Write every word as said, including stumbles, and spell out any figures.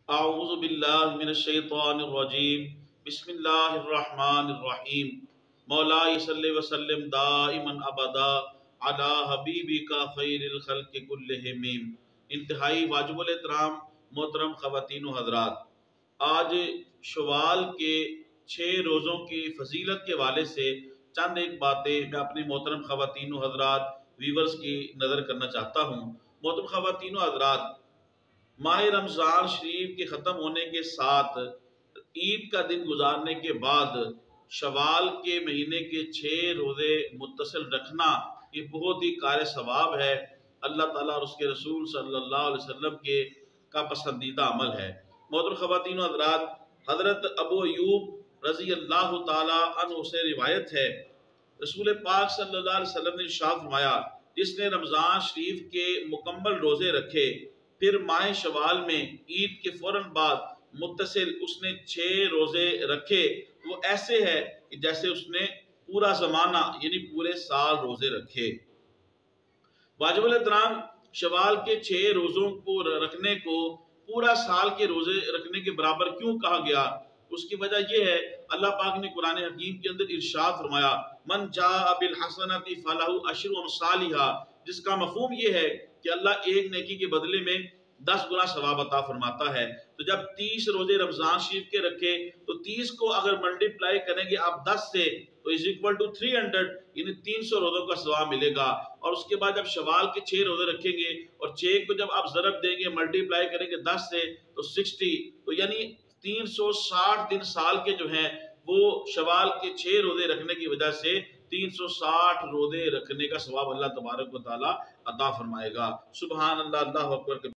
اعوذ باللہ من الشیطان الرجیم بسم اللہ الرحمن الرحیم مولا صلی وسلم دائما ابدا علی حبیبک خیر الخلق کلہم۔ انتہائی واجب الاحترام محترم خواتین و حضرات، آج شوال کے چھ روزوں کی فضیلت کے حوالے سے چند ایک باتیں میں اپنی محترم خواتین و حضرات ویورز کی نظر کرنا چاہتا ہوں۔ محترم خواتین و حضرات، ماہ رمضان شریف کے ختم ہونے کے ساتھ عید کا دن گزارنے کے بعد شوال کے مہینے کے چھ روزے متصل رکھنا یہ بہت ہی کار ثواب ہے۔ اللہ تعالیٰ اور اس کے رسول صلی اللہ علیہ وسلم کے کا پسندیدہ عمل ہے۔ محترم خواتین و حضرات، حضرت ابو ایوب رضی اللہ تعالیٰ عنہ سے روایت ہے، رسول پاک صلی اللہ علیہ وسلم نے ارشاد فرمایا، جس نے رمضان شریف کے مکمل روزے رکھے پھر ماہ شوال میں عید کے فوراً بعد متصل اس نے چھ روزے رکھے، وہ ایسے ہے کہ جیسے اس نے پورا زمانہ یعنی پورے سال روزے رکھے۔ واجب الاحترام، شوال کے چھ روزوں کو رکھنے کو پورا سال کے روزے رکھنے کے برابر کیوں کہا گیا؟ اس کی وجہ یہ ہے، اللہ پاک نے قرآن حکیم کے اندر ارشاد فرمایا، من جاء بالحسنۃ فلہ عشر امثالھا، جس کا مفہوم یہ ہے کہ اللہ ایک نیکی کے بدلے میں دس گنا ثواب عطا فرماتا ہے۔ تو جب تیس روزے رمضان شریف کے رکھے تو تیس کو اگر ملٹیپلائی کریں گے آپ دس سے تو is equal to three hundred, یعنی تین سو روزوں کا ثواب ملے گا۔ اور اس کے بعد جب شوال کے چھ روزے رکھیں گے اور چھ کو جب آپ ضرب دیں گے ملٹیپلائی کریں گے دس سے تو سکسٹی، تو یعنی تین سو ساٹھ دن سال کے جو ہیں وہ شوال کے چھ روزے رکھنے کی وجہ سے تین سو ساٹھ روزے رکھنے کا ثواب اللہ تبارک و تعالیٰ عطا فرمائے گا۔ سبحان اللہ، اللہ اکبر۔